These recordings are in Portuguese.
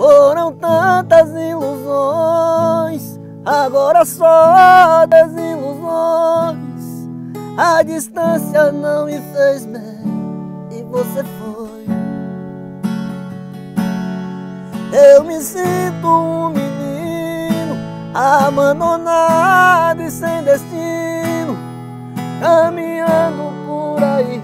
Foram tantas ilusões, agora só desilusões. A distância não me fez bem e você foi. Eu me sinto um menino abandonado e sem destino, caminhando por aí,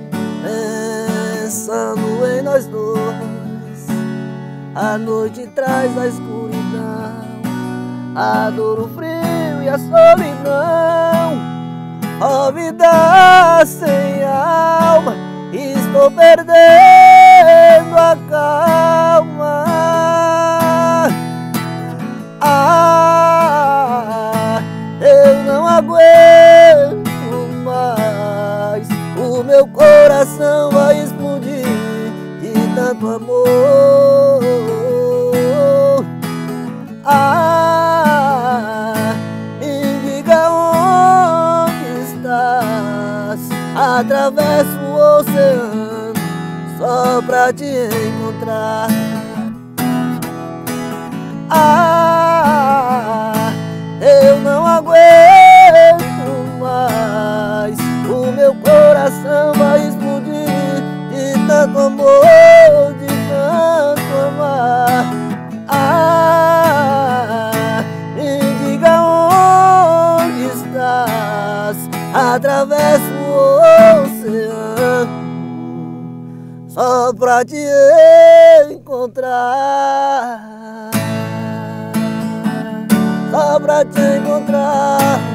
pensando em nós dois. A noite traz a escuridão, a dor, o frio e a solidão. Ó vida sem alma, estou perdendo a calma. Eu não aguento mais, o meu coração vai explodir de tanto amor. Me diga onde estás, atravesso o oceano só pra te encontrar. Eu não aguento mais, o meu coração vai explodir de tanto amor, de tanto amar. Me diga onde estás, atravesso o oceano só pra te encontrar, só pra te encontrar.